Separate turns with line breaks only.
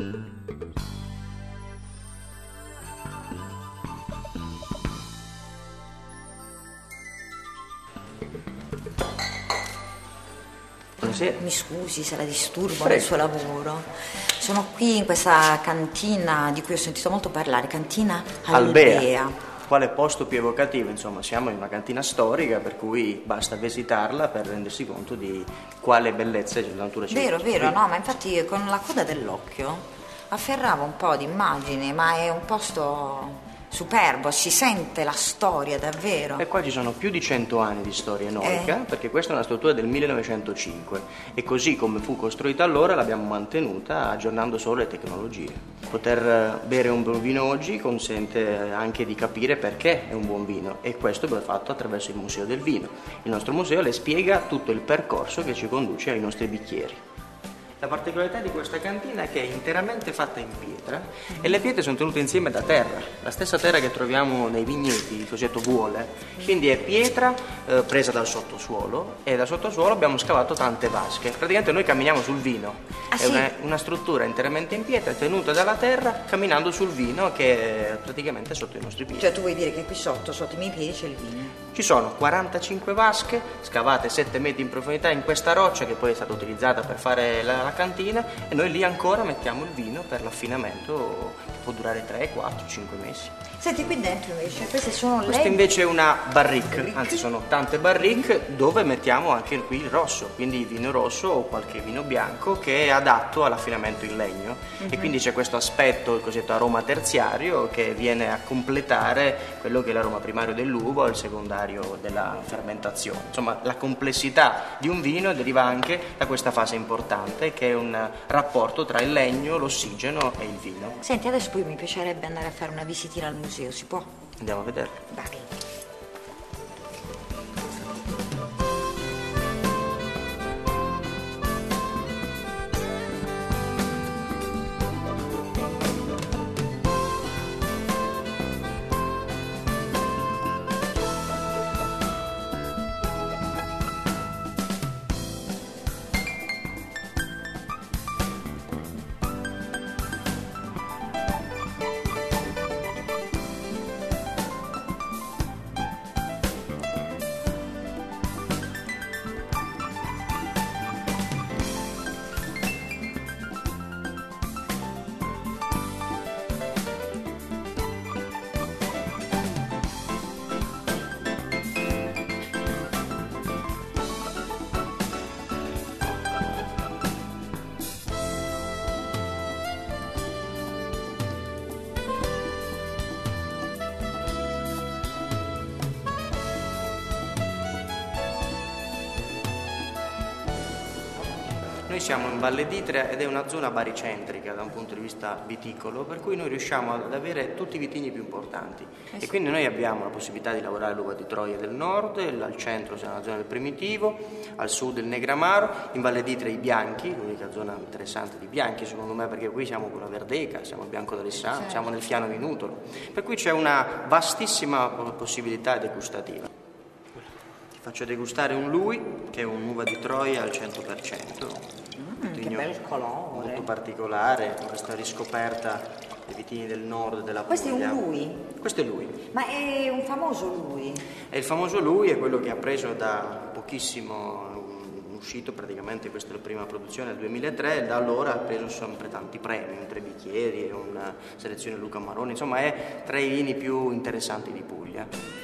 Mi scusi se la disturbo nel suo lavoro. Sono qui in questa cantina di cui ho sentito molto parlare, cantina Albea.
Quale posto più evocativo, insomma, siamo in una cantina storica, per cui basta visitarla per rendersi conto di quale bellezza e natura ci
Vero, no, ma infatti con la coda dell'occhio afferravo un po' di immagini, ma è un posto superbo, si sente la storia davvero.
E qua ci sono più di 100 anni di storia eroica, perché questa è una struttura del 1905 e così come fu costruita allora l'abbiamo mantenuta aggiornando solo le tecnologie. Poter bere un buon vino oggi consente anche di capire perché è un buon vino, e questo è fatto attraverso il Museo del Vino. Il nostro museo le spiega tutto il percorso che ci conduce ai nostri bicchieri. La particolarità di questa cantina è che è interamente fatta in pietra e le pietre sono tenute insieme da terra, la stessa terra che troviamo nei vigneti, il cosiddetto vuole. Quindi è pietra presa dal sottosuolo, e dal sottosuolo abbiamo scavato tante vasche. Praticamente noi camminiamo sul vino, è una struttura interamente in pietra tenuta dalla terra, camminando sul vino che è praticamente sotto i nostri piedi.
Cioè tu vuoi dire che qui sotto i miei piedi c'è il vino?
Ci sono 45 vasche scavate 7 metri in profondità in questa roccia, che poi è stata utilizzata per fare la cantina, e noi lì ancora mettiamo il vino per l'affinamento, che può durare 3, 4, 5 mesi.
Senti, qui dentro invece, queste sono
Questa invece è una barrique, anzi sono tante barrique dove mettiamo anche qui il rosso, quindi vino rosso o qualche vino bianco che è adatto all'affinamento in legno, e quindi c'è questo aspetto, il cosiddetto aroma terziario, che viene a completare quello che è l'aroma primario dell'uva o il secondario della fermentazione. Insomma, la complessità di un vino deriva anche da questa fase importante, che è un rapporto tra il legno, l'ossigeno e il vino.
Senti, adesso poi mi piacerebbe andare a fare una visitina al museo, si può?
Andiamo a vederlo.
Dai.
Noi siamo in Valle d'Itria ed è una zona baricentrica da un punto di vista viticolo, per cui noi riusciamo ad avere tutti i vitigni più importanti, e quindi noi abbiamo la possibilità di lavorare l'uva di Troia del nord, al centro siamo nella zona del Primitivo, al sud il Negramaro, in Valle d'Itria i bianchi, l'unica zona interessante di bianchi secondo me, perché qui siamo con la Verdeca, siamo al Bianco d'Alessandro, siamo nel Fiano Vinutolo, per cui c'è una vastissima possibilità degustativa. Faccio degustare un Lui, che è un'uva di Troia al 100%.
Che bel colore.
Molto particolare, questa riscoperta dei vitigni del nord della Puglia.
Questo è un Lui?
Questo è Lui.
Ma è un famoso Lui?
E il famoso Lui è quello che ha preso da pochissimo, uscito praticamente, questa è la prima produzione nel 2003, e da allora ha preso sempre tanti premi, un Tre Bicchieri e una selezione Luca Maroni, insomma è tra i vini più interessanti di Puglia.